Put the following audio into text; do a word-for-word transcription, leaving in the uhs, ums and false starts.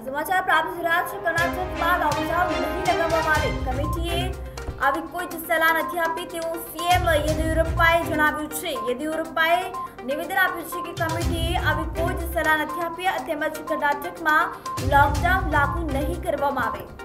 समाचार प्राप्त થઈ રહ્યા છે કર્ણાટકમાં લોકડાઉન નહીં લગાવવામાં આવે કમિટીએ આવી કોઈ જ સલાહ નથી આપી તેવું સીએમ યેદિયુરપ્પાએ જણાવ્યું છે। યેદિયુરપ્પાએ નિવેદન આપ્યું છે કે કમિટીએ આવી કોઈ જ સલાહ નથી આપી તેમજ કર્ણાટકમાં લોકડાઉન લાગુ નહીં કરવામાં આવે।